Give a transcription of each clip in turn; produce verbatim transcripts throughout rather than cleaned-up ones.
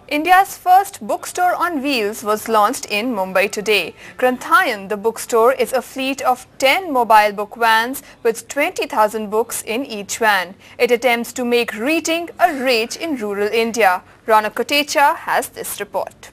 India's first bookstore on wheels was launched in Mumbai today. Granthayan, the bookstore, is a fleet of ten mobile book vans with twenty thousand books in each van. It attempts to make reading a rage in rural India. Ronak Kotecha has this report.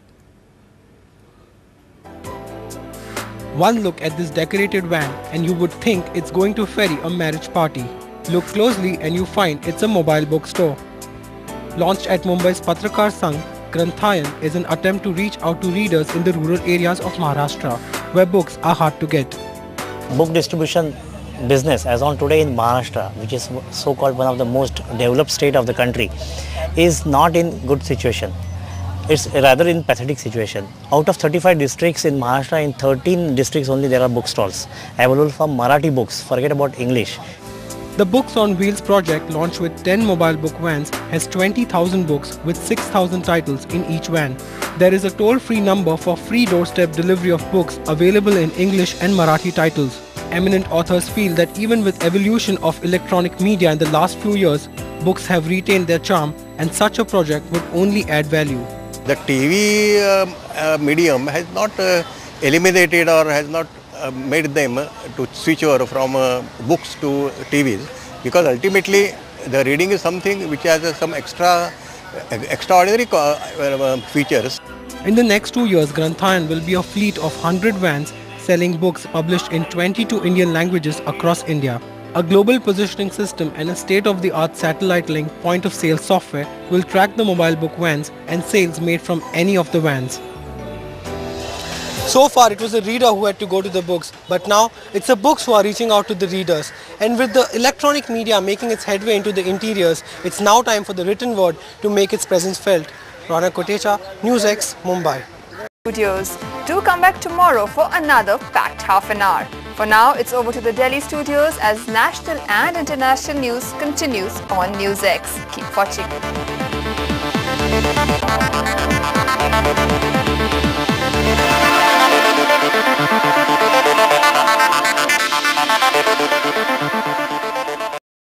One look at this decorated van and you would think it's going to ferry a marriage party. Look closely and you find it's a mobile bookstore. Launched at Mumbai's Patrakar Sangh, Granthayan is an attempt to reach out to readers in the rural areas of Maharashtra, where books are hard to get. Book distribution business as on today in Maharashtra, which is so-called one of the most developed state of the country, is not in good situation. It's rather in pathetic situation. Out of thirty-five districts in Maharashtra, in thirteen districts only there are bookstalls available for Marathi books, forget about English. The Books on Wheels project, launched with ten mobile book vans, has twenty thousand books with six thousand titles in each van. There is a toll-free number for free doorstep delivery of books available in English and Marathi titles. Eminent authors feel that even with evolution of electronic media in the last few years, books have retained their charm, and such a project would only add value. The T V uh, uh, medium has not uh, eliminated or has not uh, made them uh, to switch over from uh, books to T Vs, because ultimately the reading is something which has uh, some extra, uh, extraordinary uh, uh, features. In the next two years, Granthayan will be a fleet of one hundred vans selling books published in twenty-two Indian languages across India. A global positioning system and a state-of-the-art satellite link point-of-sale software will track the mobile book vans and sales made from any of the vans. So far it was the reader who had to go to the books, but now it's the books who are reaching out to the readers. And with the electronic media making its headway into the interiors, it's now time for the written word to make its presence felt. Ronak Kotecha, NewsX, Mumbai. Studios. Do come back tomorrow for another packed half an hour. For now, it's over to the Delhi studios as national and international news continues on NewsX. Keep watching.